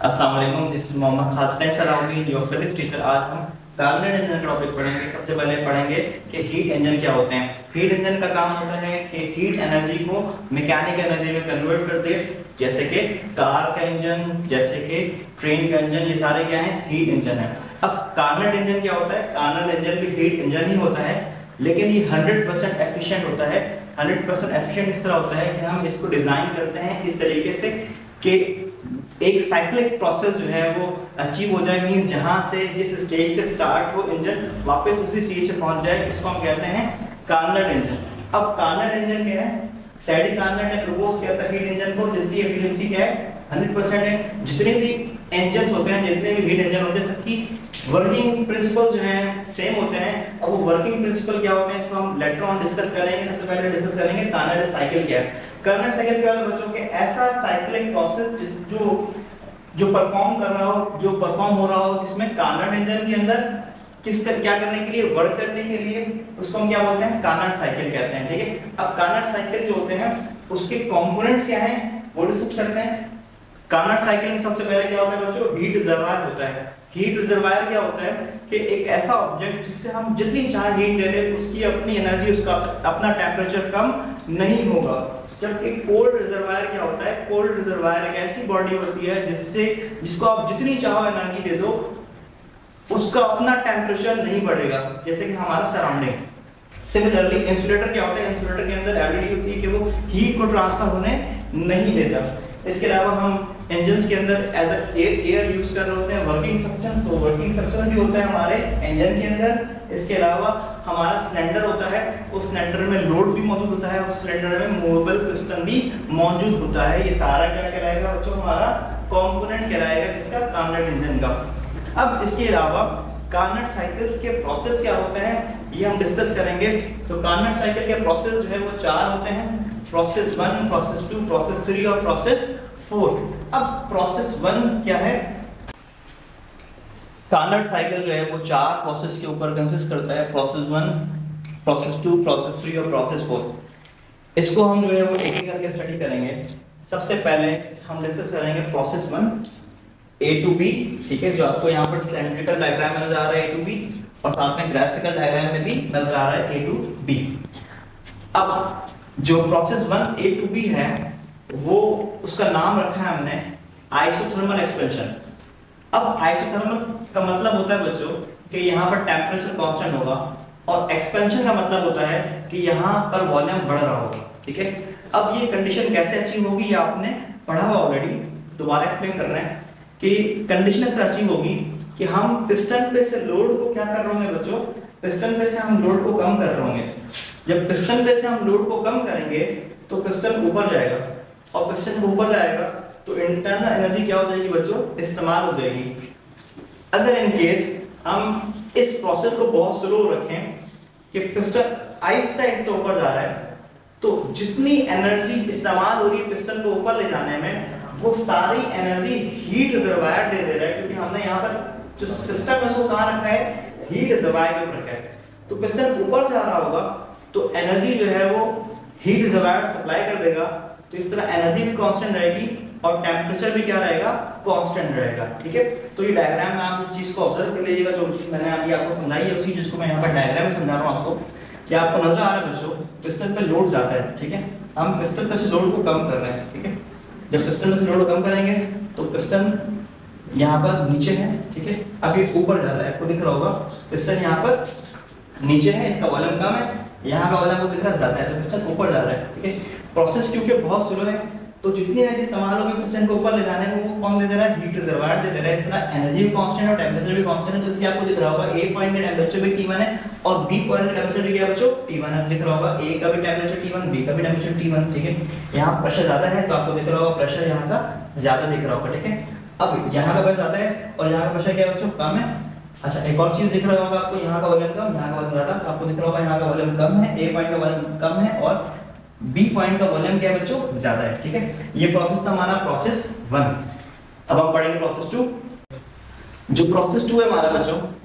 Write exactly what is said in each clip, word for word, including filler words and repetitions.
अस्सलाम वालेकुम, this is Mohammed Sadiq Salahuddin, your physics teacher. आज हम कार्बोनेट इंजन का टॉपिक पढ़ेंगे। सबसे पहले पढ़ेंगे कि हीट इंजन क्या होते हैं। हीट इंजन का काम होता है कि हीट एनर्जी को मैकेनिकल एनर्जी में कन्वर्ट कर दे, जैसे कि कार का इंजन, जैसे कि ट्रेन का इंजन, ये सारे क्या हैं, हीट इंजन है। अब कार्बोनेट इंजन क्या होता है? कार्बोनेट इंजन भी हीट इंजन ही होता है, लेकिन ये हंड्रेड परसेंट एफिशिएंट होता है। हंड्रेड परसेंट एफिशिएंट इस तरह होता है कि हम इसको डिजाइन करते हैं इस तरीके से कि एक साइक्लिक प्रोसेस जो है वो अचीव हो जाए। मींस जहां से जिस स्टेज से स्टार्ट हो इंजन वापस उसी स्टेज से पहुंच जाए, उसको हम कहते हैं कार्बोनेट इंजन। अब कार्बोनेट इंजन क्या है? सैडी कार्बोनेट ने प्रपोज किया था हीट इंजन को, जिसकी एफिशिएंसी क्या है, हंड्रेड परसेंट है। जितने भी इंजन्स होते हैं, जितने भी हीट इंजन होते हैं, सबकी वर्किंग प्रिंसिपल जो हैं सेम होते हैं। अब वो वर्किंग प्रिंसिपल क्या होते हैं, इसको हम लेटर ऑन डिस्कस करेंगे। सबसे पहले डिस्कस करेंगे कार्बोनेट साइकिल क्या है। कार्बोनेट साइकिल क्या है बच्चों के? ऐसा साइक्लिक प्रोसेस जिस जो जो परफॉर्म कर रहा हो, जो परफॉर्म हो रहा हो, जिसमें कार्बोनेट इंजन के अंदर किस कर, क्या करने के लिए, वर्क करने के लिए, उसको हम क्या बोलते हैं, कार्बोनेट साइकिल कहते हैं। ठीक है। अब कार्बोनेट साइकिल जो होते हैं उसके कंपोनेंट्स क्या हैं वो डिस्कस करते हैं। कार्बोनेट साइकिल में सबसे पहले क्या होता है बच्चों, हीट रिजर्वायर होता है। हीट रिजर्वायर क्या होता है कि एक ऐसा ऑब्जेक्ट जिससे हम जितनी चाहे हीट ले लें, उसकी अपनी एनर्जी, उसका अपना टेम्परेचर कम नहीं होगा। जबकि कोल्ड रिजर्वायर क्या होता है? कोल्ड रिजर्वायर एक ऐसी बॉडी होती है जिससे जिसको आप जितनी चाहो एनर्जी दे दो, उसका अपना टेम्परेचर नहीं बढ़ेगा, जैसे कि हमारा सराउंडिंग। सिमिलरली इंसुलेटर क्या होता है? इंसुलेटर के अंदर एबिलिटी होती है कि वो हीट को ट्रांसफर होने नहीं देता। इसके अलावा हम इंजन्स के अंदर एज एयर एयर यूज कर रहे होते हैं, वर्किंग सब्सटेंस। तो वर्किंग सब्सटेंस भी होता है हमारे इंजन के अंदर। इसके अलावा हमारा सिलेंडर होता है, उस सिलेंडर में लोड भी मौजूद होता है, उस सिलेंडर में मूवेबल पिस्टन भी मौजूद होता है। ये सारा क्या कहलाएगा बच्चों? हमारा कंपोनेंट कहलाएगा किसका? कार्बोनेट इंजन का। अब इसके अलावा कार्बोनेट साइकिल्स के प्रोसेस क्या होते हैं ये हम डिस्कस करेंगे। तो कार्बोनेट साइकिल के प्रोसेस जो है वो चार होते हैं, process one, process two, process three और प्रोसेस फोर। अब प्रोसेस वन क्या है? कार्बोनेट साइकिल जो है वो चार प्रोसेस के ऊपर कंसिस्ट करता है, process one, process two, process three और प्रोसेस फोर। इसको हम जो है वो एक एक करके स्टडी करेंगे। सबसे पहले हम डिस्कस करेंगे process one, A to B. ठीक है, जो आपको यहाँ पर सिलेंड्रिकल डायग्राम में नजर आ रहा है ए टू बी, और साथ में ग्राफिकल डायग्राम में भी नजर आ रहा है ए टू बी। अब जो process one A to B है वो उसका नाम रखा है हमने आइसोथर्मल एक्सपेंशन। अब आइसोथर्मल का मतलब होता है बच्चों कि यहाँ पर टेम्परेचर कांस्टेंट होगा, और एक्सपेंशन का मतलब होता है कि यहाँ पर वॉल्यूम बढ़ रहा होगा। ठीक है। अब ये कंडीशन कैसे अचीव होगी ये आपने पढ़ा हुआ ऑलरेडी, दोबारा एक्सप्लेन कर रहे हैं कि कंडीशन ऐसे अचीव होगी कि हम पिस्टन पे से लोड को क्या कर रहे होंगे बच्चों, पिस्टन पे से हम लोड को कम कर रहे होंगे। जब पिस्टन पे से हम लोड को कम करेंगे तो पिस्टन ऊपर जाएगा, और पिस्टन ऊपर जाएगा तो इंटरनल एनर्जी क्या हो जाएगी बच्चों, इस्तेमाल हो जाएगी। अगर इन केस हम इस प्रोसेस को बहुत स्लो रखें कि पिस्टन आहिस्ता आहिस्ता ऊपर जा रहा है, तो जितनी एनर्जी इस्तेमाल हो रही है पिस्टन को ऊपर ले जाने में, वो सारी एनर्जी हीट रिजर्वायर दे दे रहा है, क्योंकि हमने यहाँ पर जो सिस्टम है उसको कहाँ रखा है, हीट रिजर्वायर के ऊपर रखा है। तो पिस्टन ऊपर जा रहा होगा तो एनर्जी जो है वो हीट रिजर्वायर सप्लाई कर देगा, तो इस तरह एनर्जी भी कांस्टेंट रहेगी और टेम्परेचर भी क्या रहेगा, कांस्टेंट रहेगा। ठीक है। तो ये डायग्राम में आप इस चीज को ऑब्जर्व कर लीजिएगा, जो चीज मैंने अभी आपको समझाई है उसी चीज को मैं यहाँ पर डायग्राम में समझा रहा हूँ आपको। क्या आपको नजर आ रहा है बच्चों, पिस्टन पे लोड जाता है। ठीक है, हम पिस्टन पे से लोड को कम कर रहे हैं। ठीक है, जब पिस्टन पे से लोड को कम करेंगे तो पिस्टन यहाँ पर नीचे है। ठीक है, अब ये ऊपर जा रहा है, आपको दिख रहा होगा पिस्टन यहाँ पर नीचे है, इसका वॉल्यूम कम है, यहाँ का वॉल्यूम दिख रहा ज्यादा है, तो पिस्टन ऊपर जा रहा है। ठीक है, प्रोसेस क्योंकि बहुत स्लो है तो जितनी एनर्जी इस्तेमाल होगी पिस्टन को ऊपर ले जाने में, वो कौन दे दे रहा है, हीट रिजर्वायर दे दे रहा है। इस तरह एनर्जी भी कांस्टेंट और टेम्परेचर भी कांस्टेंट है। तो इसलिए आपको दिख रहा होगा ए पॉइंट का टेम्परेचर भी टी वन है और बी पॉइंट का टेम्परेचर भी क्या बच्चों, टी वन है। दिख रहा होगा ए का भी टेम्परेचर टी वन, बी का भी टेम्परेचर टी वन। ठीक है, यहाँ प्रेशर ज्यादा है तो आपको दिख रहा होगा प्रेशर यहाँ का ज्यादा दिख रहा होगा। ठीक है, अब यहाँ का प्रेशर ज्यादा है और यहाँ का प्रेशर क्या बच्चों, कम है। अच्छा, एक और चीज दिख रहा होगा आपको, यहाँ का वॉल्यूम कम, यहाँ का वॉल्यूम ज्यादा। तो आपको दिख रहा होगा यहाँ का वॉल्यूम कम है, ए पॉइंट का वॉल्यूम कम है और बी पॉइंट का वॉल्यूम क्या है बच्चों, ज्यादा है। ठीक है, ये प्रोसेस था हमारा प्रोसेस वन। अब हम पढ़ेंगे प्रोसेस टू। जो प्रोसेस टू है हमारा बच्चों,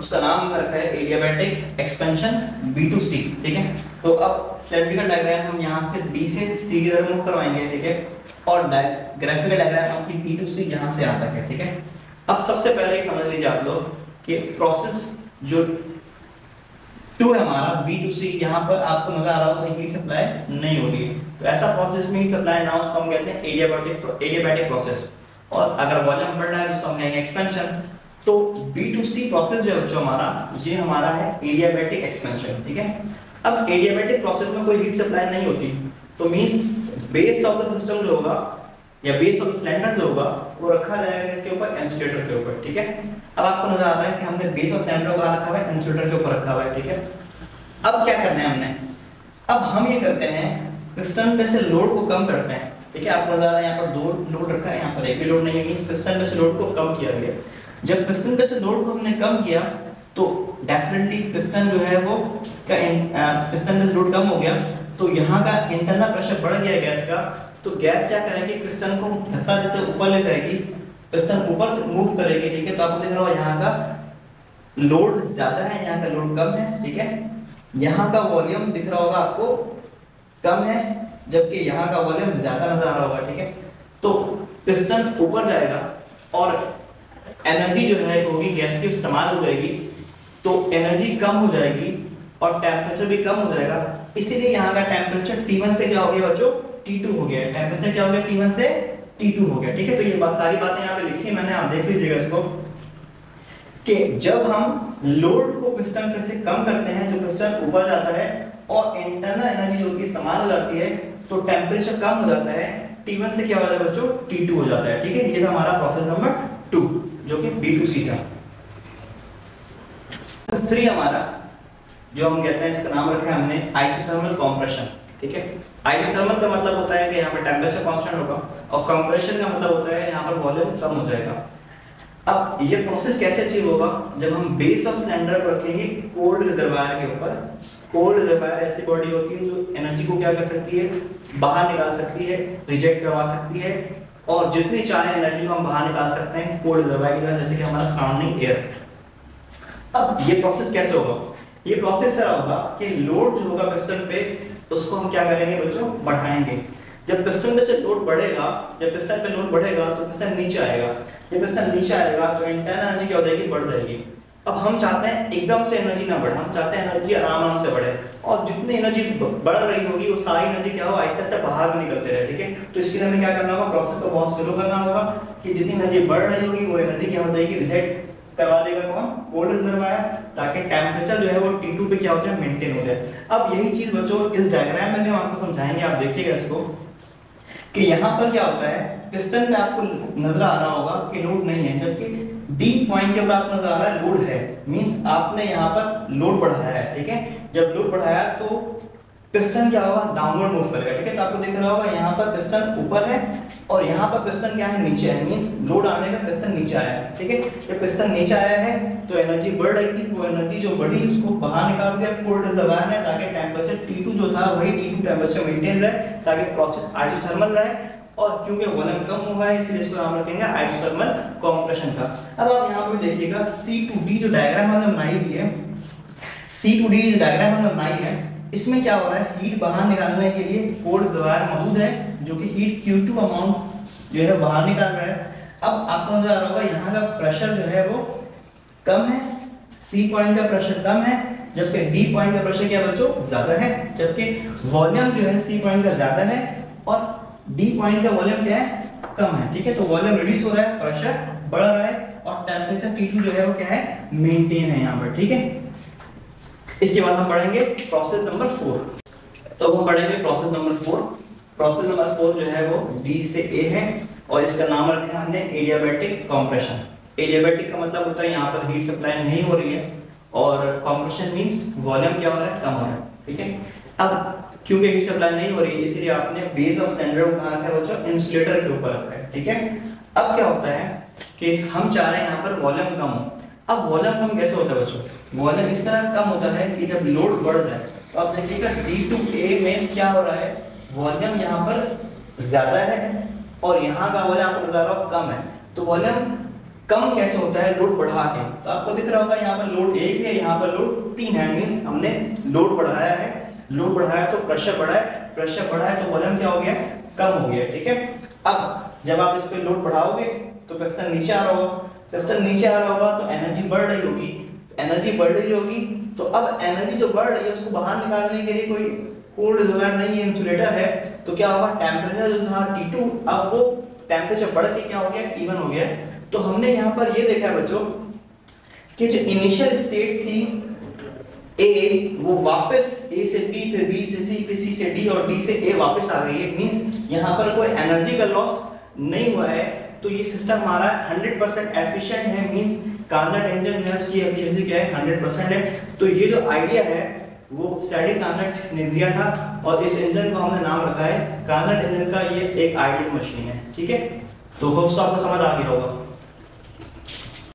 उसका नाम रखा है adiabatic expansion B to C, ठीक है। तो अब सिलेंड्रिकल डायग्राम हम यहाँ से बी से सी की तरफ मूव करवाएंगे, ठीक है, और ग्राफिकल डायग्राम आपकी बी टू सी यहाँ से यहाँ तक है, ठीक है। अब सबसे पहले ही समझ लीजिए आप लोग कि प्रोसेस जो टू है हमारा बी टू सी, यहाँ पर आपको नजर आ रहा होगा हीट सप्लाई नहीं हो रही है, तो ऐसा प्रोसेस में हीट सप्लाई ना, उसको हम कहते हैं एडियाबैटिक एडियाबैटिक प्रोसेस। और अगर वॉल्यूम बढ़ रहा है उसको हम कहेंगे एक्सपेंशन। तो बी टू सी प्रोसेस जो है बच्चों हमारा, ये हमारा है एडियाबैटिक एक्सपेंशन, ठीक है। अब एडियाबैटिक प्रोसेस में कोई हीट सप्लाई नहीं होती, तो means base of the system जो होगा या बेस ऑफ द सिलेंडर जो होगा वो रखा जाएगा इसके ऊपर, इंसुलेटर के ऊपर, ठीक है। अब आपको नजर आ रहा है कि हमने बेस ऑफ सिलेंडर को रखा हुआ है, इंसुलेटर के ऊपर रखा हुआ है, ठीक है। अब क्या करना है हमने, अब हम ये करते हैं पिस्टन पे से लोड को कम करते हैं, ठीक है। आपको नजर आ रहा है यहाँ पर दो लोड रखा है, यहाँ पर एक भी लोड नहीं है, मींस पिस्टन पे से लोड को कम किया गया। जब पिस्टन पे से लोड को हमने कम किया तो डेफिनेटली पिस्टन जो है वो का पिस्टन पे से लोड कम हो गया, तो यहाँ का इंटरनल प्रेशर बढ़ गया गैस का, तो गैस क्या करेगी, पिस्टन को धक्का देते ऊपर ले जाएगी, पिस्टन ऊपर से मूव करेगी, ठीक है। तो आपको दिख रहा होगा यहाँ का लोड ज्यादा है, यहाँ का लोड कम है, ठीक है। यहाँ का वॉल्यूम दिख रहा होगा आपको कम है, जबकि यहाँ का वॉल्यूम ज्यादा नजर आ रहा होगा, ठीक है। तो पिस्टन ऊपर जाएगा और एनर्जी जो है होगी गैस की इस्तेमाल हो जाएगी, तो एनर्जी कम हो जाएगी और टेम्परेचर भी कम हो जाएगा, इसीलिए यहाँ का टेम्परेचर टी वन से क्या हो गया बच्चों, टी टू हो गया। टेम्परेचर क्या हो गया, टी वन से टी टू हो गया, ठीक है। तो ये बात सारी बातें यहाँ पे लिखी मैंने, आप देख लीजिएगा इसको, कि जब हम लोड को पिस्टन पे से कम करते हैं, जो पिस्टन ऊपर जाता है और इंटरनल एनर्जी जो कि इस्तेमाल हो जाती है, तो टेम्परेचर कम हो जाता है, टी वन से क्या हो जाता है बच्चों, टी टू हो जाता है, ठीक है। ये था हमारा प्रोसेस नंबर टू जो कि बी टू सी था। थ्री हमारा जो हम कहते हैं, इसका नाम रखा है हमने आइसोथर्मल कंप्रेशन, ठीक है। आइसोथर्मल का मतलब होता है कि यहाँ पर टेम्परेचर कांस्टेंट होगा और कंप्रेशन का मतलब होता है यहाँ पर वॉल्यूम कम हो जाएगा। अब ये प्रोसेस कैसे अचीव होगा, जब हम बेस ऑफ सिलेंडर को रखेंगे कोल्ड रिजर्वायर के ऊपर। कोल्ड रिजर्वायर ऐसी बॉडी होती है जो एनर्जी को क्या कर सकती है, बाहर निकाल सकती है, रिजेक्ट करवा सकती है, और जितनी चाहे एनर्जी को हम बाहर निकाल सकते हैं कोल्ड रिजर्वायर की तरह, जैसे कि हमारा सराउंडिंग एयर। अब ये प्रोसेस कैसे होगा, ये प्रोसेस तरह होगा कि लोड जो होगा पिस्टन पे, उसको हम क्या करेंगे बच्चों, बढ़ाएंगे। जब पिस्टन पे से लोड बढ़ेगा, जब पिस्टन पे लोड बढ़ेगा तो पिस्टन नीचे आएगा, जब पिस्टन नीचे आएगा तो इंटरनल एनर्जी क्या हो जाएगी, बढ़ जाएगी। अब हम चाहते हैं एकदम से एनर्जी ना बढ़े, हम चाहते हैं एनर्जी आराम आराम से बढ़े, और जितनी एनर्जी बढ़ रही होगी वो सारी एनर्जी क्या हो, आहिस्ते आहिस्ते बाहर में निकलते रहे, ठीक है। तो इसके लिए हमें क्या करना होगा, प्रोसेस को बहुत स्लो करना होगा कि जितनी एनर्जी बढ़ रही होगी वो एनर्जी क्या हो जाएगी, रिजेक्ट करवा देगा कौन, कोल्ड रिजर्वायर, ताकि टेम्परेचर जो है वो टी टू पे क्या हो जाए, मेंटेन हो जाए। अब यही चीज बच्चों इस डायग्राम में हम आपको समझाएंगे, आप देखिएगा इसको, कि यहाँ पर क्या होता है, पिस्टन पे आपको नजर आ रहा होगा कि लोड नहीं है, जबकि डी पॉइंट के ऊपर आपको नजर आ रहा है लोड है, मींस आपने यहाँ पर लोड बढ़ाया है, ठीक है। जब लोड बढ़ाया तो पिस्टन क्या होगा, डाउनवर्ड मूव करेगा, ठीक है। तो आपको दिख रहा होगा यहाँ पर पिस्टन ऊपर है और यहाँ पर पिस्टन क्या है, नीचे है, मींस लोड आने में पिस्टन नीचे आया है, ठीक है। जब पिस्टन नीचे आया है तो एनर्जी बढ़ रही थी, वो एनर्जी जो बढ़ी उसको बाहर निकाल दिया कोल्ड रिजर्वायर ने, ताकि टेम्परेचर टी टू जो था वही टी टू टेम्परेचर मेंटेन रहे, ताकि प्रोसेस आइसोथर्मल रहे, और क्योंकि वॉल्यूम कम हुआ है इसलिए इसको नाम रखेंगे आइसोथर्मल कंप्रेशन का। अब आप यहाँ पे देखिएगा सी टू डी जो डायग्राम हमने बनाई हुई है, सी टू डी जो डायग्राम हमने बनाई है, इसमें क्या हो रहा है, हीट बाहर निकालने के लिए कोल्ड रिजर्वायर मौजूद है जो कि हीट क्यू टू अमाउंट जो है बाहर निकाल रहा है। अब आपको नजर आ रहा होगा यहाँ का प्रेशर जो है वो कम है, सी पॉइंट का प्रेशर कम है, जबकि डी पॉइंट का प्रेशर क्या बच्चों, ज्यादा है, जबकि वॉल्यूम जो है सी पॉइंट का ज्यादा है और डी पॉइंट का वॉल्यूम क्या है, कम है, ठीक है। तो वॉल्यूम रिड्यूस हो रहा है, प्रेशर बढ़ रहा है, और टेम्परेचर टी टू जो है वो क्या है, मेंटेन है यहाँ पर, ठीक है। इसके बाद हम पढ़ेंगे प्रोसेस नंबर फोर। तो हम पढ़ेंगे process number four. Process number four जो है वो डी से ए है, और इसका नाम रखा है हमने एडियाबैटिक कंप्रेशन। एडियाबैटिक का मतलब होता है यहाँ पर हीट सप्लाई नहीं हो रही है, और कंप्रेशन मींस वॉल्यूम क्या हो रहा है, कम हो रहा है, ठीक है। अब क्योंकि हीट सप्लाई नहीं हो रही है इसलिए आपने बेस ऑफ सिलेंडर को कहाँ रखा है बच्चों, इंसुलेटर के ऊपर रखा है, ठीक है। अब क्या होता है कि हम चाह रहे हैं यहाँ पर वॉल्यूम कम हो। अब वॉल्यूम कम कैसे होता है बच्चों, वॉल्यूम इस तरह कम होता है कि जब लोड बढ़ जाए, तो आप देखिएगा डी टू ए में क्या हो रहा है, वॉल्यूम यहाँ पर ज्यादा है और यहाँ का वॉल्यूम आपको बता रहा हूँ कम है, तो वॉल्यूम कम कैसे होता है, लोड बढ़ा के। तो आपको दिख रहा होगा यहाँ पर लोड एक है, यहाँ पर लोड तीन है, मींस हमने लोड बढ़ाया है, लोड बढ़ाया तो प्रेशर बढ़ा है, प्रेशर बढ़ा है तो वॉल्यूम क्या हो गया, कम हो गया, ठीक है। अब जब आप इस पे लोड बढ़ाओगे तो पिस्टन नीचे आ रहा होगा, पिस्टन नीचे आ रहा होगा तो एनर्जी बढ़ रही होगी, एनर्जी बढ़ रही होगी तो अब एनर्जी जो बढ़ रही है उसको बाहर निकालने के लिए कोई कोल्ड वगैरह नहीं है, इंसुलेटर है, तो क्या होगा, टेम्परेचर जो था टी टू अब वो टेम्परेचर बढ़ के क्या हो गया, टी वन हो गया। तो हमने यहाँ पर ये देखा है बच्चों कि जो इनिशियल स्टेट थी ए, वो वापस ए से बी, फिर बी से सी, फिर सी से डी और डी से ए वापस आ गई है, मींस यहाँ पर कोई एनर्जी का लॉस नहीं हुआ है। तो ये सिस्टम हमारा हंड्रेड परसेंट एफिशिएंट है, मींस कार्नट इंजन जो है उसकी एफिशिएंसी क्या है, हंड्रेड परसेंट है। तो ये जो आइडिया है वो सैडी कार्नट ने दिया था और इस इंजन को हमने नाम रखा है कार्नट इंजन का। ये एक आइडियल मशीन है, ठीक है। तो होप्स आपको समझ आ गया होगा।